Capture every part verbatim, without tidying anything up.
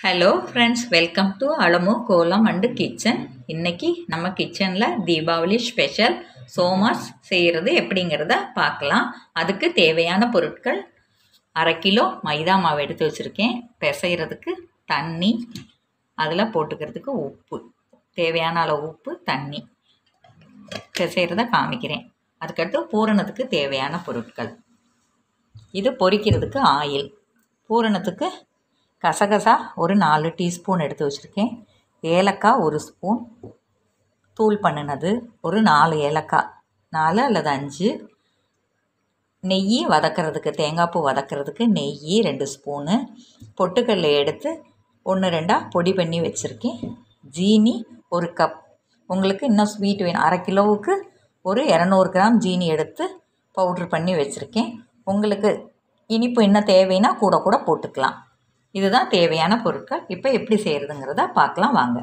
Hello friends, welcome to Alamu Kolam and kitchen. இன்றைக்கி நம்ம கிச்சனில் தீபாவளி ஸ்பெஷல் சோமாஸ் செய்கிறது எப்படிங்கிறத பார்க்கலாம். அதுக்கு தேவையான பொருட்கள்: அரை கிலோ மைதா மாவு எடுத்து வச்சுருக்கேன். பிசைகிறதுக்கு தண்ணி, அதில் போட்டுக்கிறதுக்கு உப்பு, தேவையான அளவு உப்பு, தண்ணி. பிசைகிறத காமிக்கிறேன். அதுக்கடுத்து பூரணத்துக்கு தேவையான பொருட்கள். இது பொரிக்கிறதுக்கு ஆயில். பூரணத்துக்கு கசகசா ஒரு நாலு டீஸ்பூன் எடுத்து வச்சுருக்கேன். ஏலக்காய் ஒரு ஸ்பூன், தூள் பண்ணினது ஒரு நாலு ஏலக்காய், நாலு அல்லது அஞ்சு. நெய் வதக்கிறதுக்கு, தேங்காய் பூ வதக்கிறதுக்கு நெய் ரெண்டு ஸ்பூனு. பொட்டுக்கடலை எடுத்து ஒன்று ரெண்டாக பொடி பண்ணி வச்சுருக்கேன். ஜீனி ஒரு கப். உங்களுக்கு இன்னும் ஸ்வீட் வேணும், அரை கிலோவுக்கு ஒரு இரநூறு கிராம் ஜீனி எடுத்து பவுட்ரு பண்ணி வச்சுருக்கேன். உங்களுக்கு இனிப்பு இன்னும் தேவைன்னா கூட கூட போட்டுக்கலாம். இதுதான் தேவையான பொருட்கள். இப்போ எப்படி செய்கிறதுங்கிறத பார்க்கலாம் வாங்க.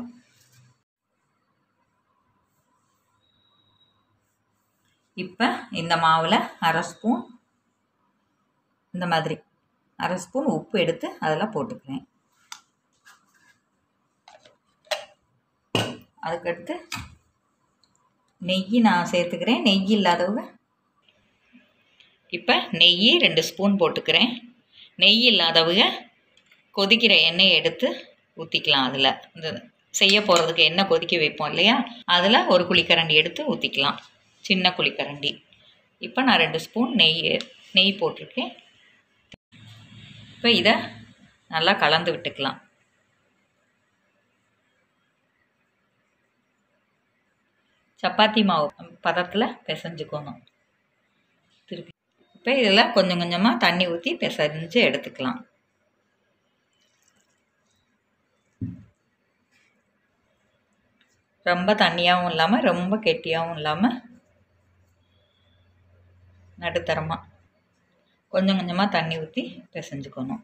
இப்போ இந்த மாவில் அரை ஸ்பூன் இந்த மாதிரி அரை ஸ்பூன் உப்பு எடுத்து அதில் போட்டுக்கிறேன். அதுக்கடுத்து நெய் நான் சேர்த்துக்கிறேன். நெய் இல்லாதவங்க இப்போ நெய் ரெண்டு ஸ்பூன் போட்டுக்கிறேன். நெய் இல்லாதவங்க கொதிக்கிற எண்ணெயை எடுத்து ஊற்றிக்கலாம். அதில் இந்த செய்ய போகிறதுக்கு எண்ணெய் கொதிக்க வைப்போம் இல்லையா, அதில் ஒரு குழிக்கரண்டி எடுத்து ஊற்றிக்கலாம், சின்ன குழிக்கரண்டி. இப்போ நான் ரெண்டு ஸ்பூன் நெய் நெய் போட்டிருக்கேன். இப்போ இதை நல்லா கலந்து விட்டுக்கலாம். சப்பாத்தி மாவு பதத்தில் பிசைஞ்சுக்கணும். திருப்பி இப்போ இதில் கொஞ்சம் கொஞ்சமாக தண்ணி ஊற்றி பிசைஞ்சு எடுத்துக்கலாம். ரொம்ப தண்ணியாகவும் இல்லாமல் ரொம்ப கெட்டியாகவும் இல்லாமல் நடுத்தரமாக கொஞ்சம் கொஞ்சமாக தண்ணி ஊற்றி பிசைஞ்சுக்கணும்.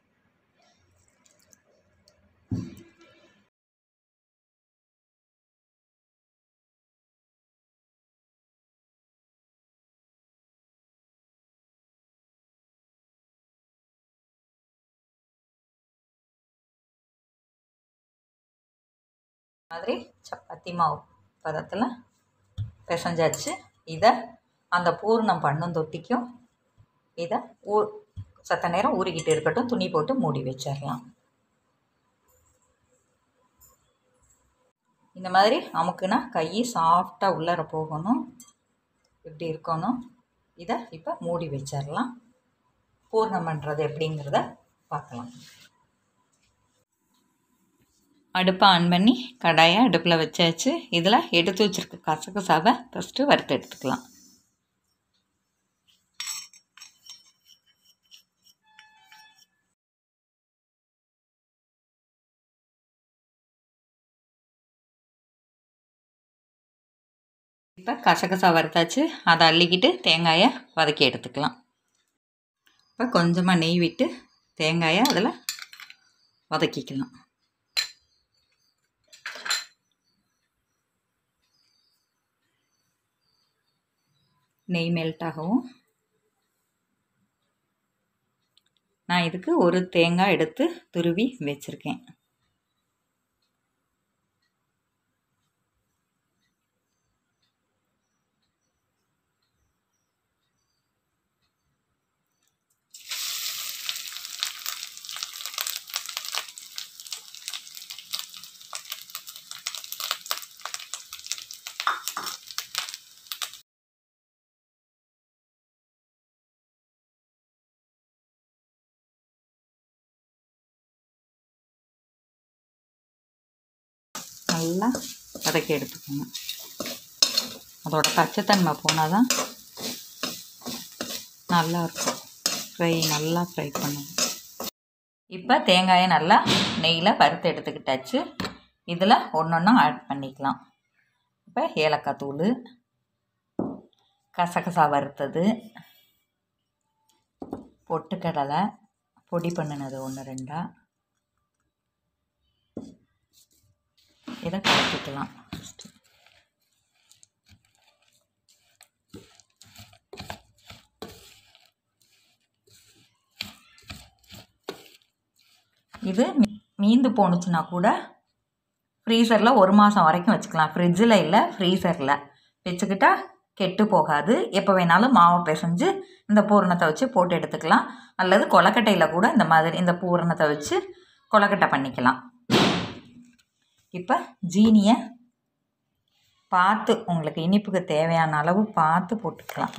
மாதிரி சப்பாத்தி மாவு பதத்தில் பிசைஞ்சாச்சு. இதை அந்த பூர்ணம் பண்ணும் தொட்டிக்கும் இதை ஊ சத்த நேரம் ஊறிக்கிட்டு இருக்கட்டும். துணி போட்டு மூடி வச்சிடலாம். இந்த மாதிரி அமுக்குனா கை சாஃப்டாக உள்ளர போகணும், இப்படி இருக்கணும். இதை இப்போ மூடி வச்சிடலாம். பூர்ணம் பண்ணுறது எப்படிங்கிறத பார்க்கலாம். அடுப்பை ஆன் பண்ணி கடாயை அடுப்பில் வச்சாச்சு. இதில் எடுத்து வச்சுருக்க கசகசாவை ஃபஸ்ட்டு வறுத்து எடுத்துக்கலாம். இப்போ கசகசா வறுத்தாச்சு. அதை அள்ளிக்கிட்டு தேங்காயை வதக்கி எடுத்துக்கலாம். இப்போ கொஞ்சமாக நெய் விட்டு தேங்காயை அதில் வதக்கிக்கலாம். நெய் மெல்ட் ஆகவும் நான் இதுக்கு ஒரு தேங்காய் எடுத்து துருவி வச்சுருக்கேன். நல்லா வதக்கி எடுத்துக்கணும். அதோட பச்சைத்தன்மை போனால் தான் நல்லாயிருக்கும். ஃப்ரை நல்லா ஃப்ரை பண்ணணும். இப்போ தேங்காயை நல்லா நெய்யில் வறுத்து எடுத்துக்கிட்டாச்சு. இதில் ஒன்று ஒன்றா ஆட் பண்ணிக்கலாம். இப்போ ஏலக்காய் தூள், கசகசா வறுத்தது, பொட்டுக்கடலை பொடி பண்ணினது ஒன்று ரெண்டா, இதை கலக்கிக்கலாம். இது மீந்து போணுச்சுன்னா கூட ஃப்ரீசரில் ஒரு மாதம் வரைக்கும் வச்சுக்கலாம். ஃப்ரிட்ஜில் இல்லை, ஃப்ரீசரில் வச்சுக்கிட்டா கெட்டு போகாது. எப்போ வேணாலும் மாவை பிசைஞ்சு இந்த பூரணத்தை வச்சு போட்டு எடுத்துக்கலாம். அல்லது கொலக்கட்டையில் கூட இந்த மாதிரி இந்த பூரணத்தை வச்சு கொலக்கட்டை பண்ணிக்கலாம். இப்போ ஜீனியை பார்த்து உங்களுக்கு இனிப்புக்கு தேவையான அளவு பார்த்து போட்டுக்கலாம்.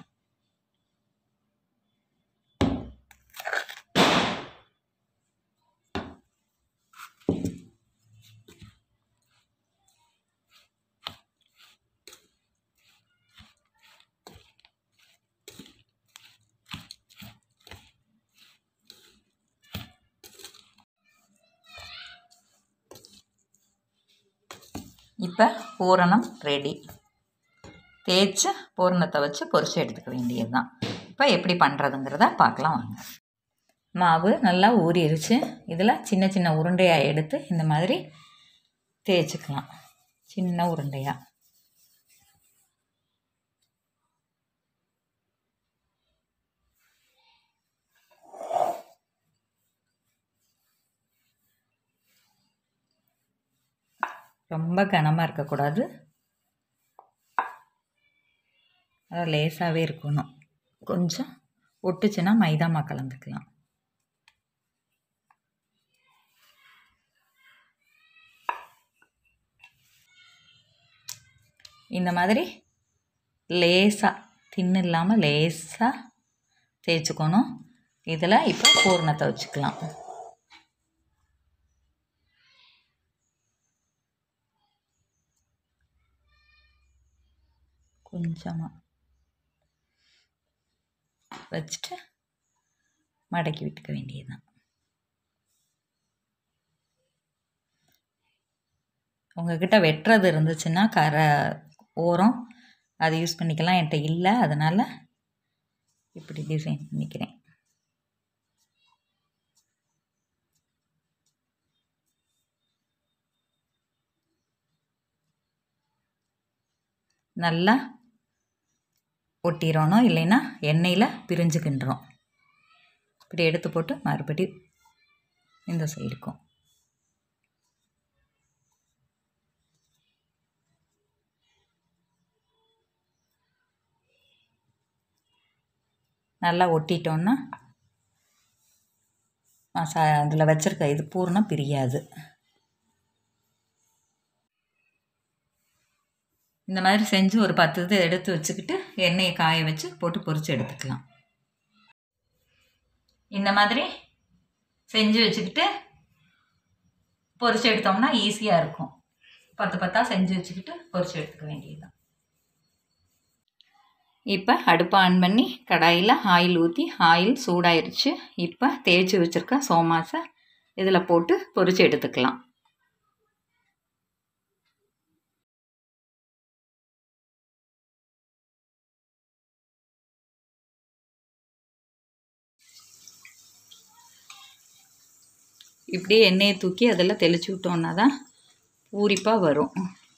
இப்போ பூரணம் ரெடி. தேய்ச்சி பூரணத்தை வச்சு பொரிச்சு எடுத்துக்க வேண்டியது தான். இப்போ எப்படி பண்ணுறதுங்கிறத பார்க்கலாம் வாங்க. மாவு நல்லா ஊறிடுச்சு. இதில் சின்ன சின்ன உருண்டையாக எடுத்து இந்த மாதிரி தேய்ச்சிக்கலாம். சின்ன உருண்டையாக ரொம்ப கனமாக இருக்கக்கூடாது, அது லேசாகவே இருக்கணும். கொஞ்சம் ஒட்டுச்சுன்னா மைதா மாவு கலந்துக்கலாம். இந்த மாதிரி லேசாக தின்னு இல்லாமல் லேசாக தேய்ச்சிக்கணும். இதில் இப்போ பூரணத்தை வச்சுக்கலாம். கொஞ்சமாக வச்சுட்டு மடக்கி விட்டுக்க வேண்டியதுதான். உங்கள்கிட்ட வெட்டுறது இருந்துச்சுன்னா கரை ஓரம் அது யூஸ் பண்ணிக்கலாம். என்கிட்ட இல்லை, அதனால் இப்படி டிசைன் பண்ணிக்கிறேன். நல்லா ஒட்டிடணும், இல்லைன்னா எண்ணெயில் பிரிஞ்சுக்கின்றோம். இப்படி எடுத்து போட்டு மறுபடியும் இந்த சைடுக்கும் நல்லா ஒட்டிட்டோன்னா மசா அதில் வச்சுருக்க இது பூர்ணம் பிரியாது. இந்த மாதிரி செஞ்சு ஒரு பத்து இது எடுத்து வச்சுக்கிட்டு எண்ணெயை காய வச்சு போட்டு பொரித்து எடுத்துக்கலாம். இந்த மாதிரி செஞ்சு வச்சுக்கிட்டு பொரித்து எடுத்தோம்னா ஈஸியாக இருக்கும். பத்து பத்தாக செஞ்சு வச்சுக்கிட்டு பொரித்து எடுத்துக்க வேண்டியதுதான். இப்போ அடுப்பை ஆன் பண்ணி கடாயில் ஆயில் ஊற்றி ஆயில் சூடாயிருச்சு. இப்போ தேய்ச்சி வச்சுருக்க சோமாஸை இதில் போட்டு பொரித்து எடுத்துக்கலாம். இப்படியே எண்ணெயை தூக்கி அதில் தெளித்து விட்டோன்னா தான் பூரிப்பாக வரும்.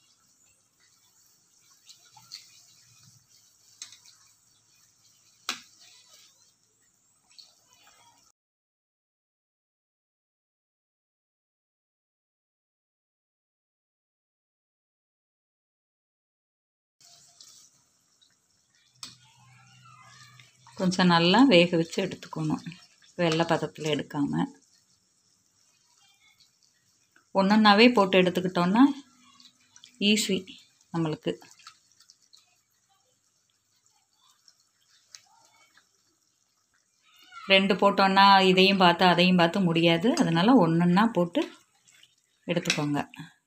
கொஞ்சம் நல்லா வேக வச்சு எடுத்துக்கணும், வெள்ளை பதத்தில் எடுக்காமல். ஒன்றொன்னாவே போட்டு எடுத்துக்கிட்டோன்னா ஈஸி நம்மளுக்கு. ரெண்டு போட்டோன்னா இதையும் பார்த்து அதையும் பார்த்து முடியாது, அதனால் ஒன்றொன்னா போட்டு எடுத்துக்கோங்க.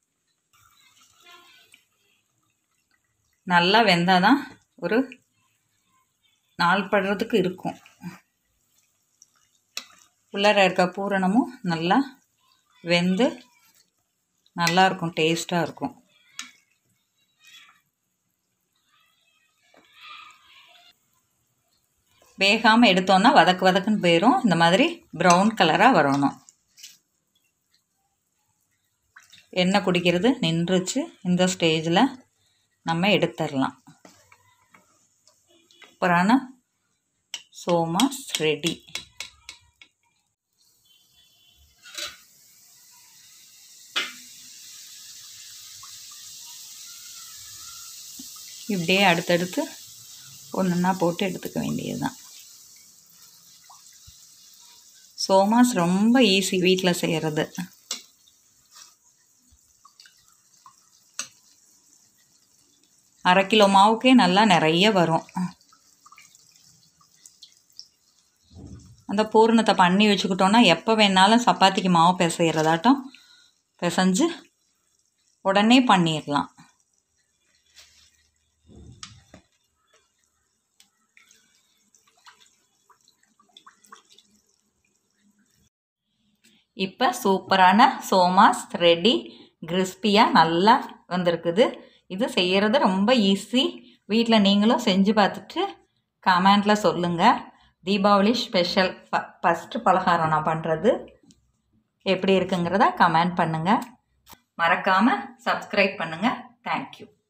நல்லா வெந்தால் தான் ஒரு நாள் படுறதுக்கு இருக்கும். உள்ளார இருக்க பூரணமும் நல்லா வெந்து நல்லாயிருக்கும், டேஸ்ட்டாக இருக்கும். வேகாமல் எடுத்தோன்னா வதக்கு வதக்குன்னு போயிடும். இந்த மாதிரி ப்ரௌன் கலராக வரணும். எண்ணெய் குடிக்கிறது நின்றுச்சு. இந்த ஸ்டேஜில் நம்ம எடுத்துடலாம். சூப்பரான சோமாஸ் ரெடி. இப்படியே அடுத்தடுத்து ஒன்றுன்னா போட்டு எடுத்துக்க வேண்டியது தான். சோமாஸ் ரொம்ப ஈஸி வீட்டில் செய்கிறது. அரை கிலோ மாவுக்கே நல்லா நிறைய வரும். அந்த பூரணத்தை பண்ணி வச்சுக்கிட்டோன்னா எப்போ வேணாலும் சப்பாத்திக்கு மாவு பிசைகிறதாட்டம் பிசைஞ்சு உடனே பண்ணிடலாம். இப்போ சூப்பரான சோமாஸ் ரெடி. கிறிஸ்பியாக நல்லா வந்திருக்குது. இது செய்கிறது ரொம்ப ஈஸி. வீட்டில் நீங்களும் செஞ்சு பார்த்துட்டு கமெண்டில் சொல்லுங்கள். தீபாவளி ஸ்பெஷல் ஃப ஃபஸ்ட்டு பலகாரம் நான் பண்ணுறது எப்படி இருக்குங்கிறத கமெண்ட் பண்ணுங்கள். மறக்காமல் சப்ஸ்கிரைப் பண்ணுங்கள். தேங்க்யூ.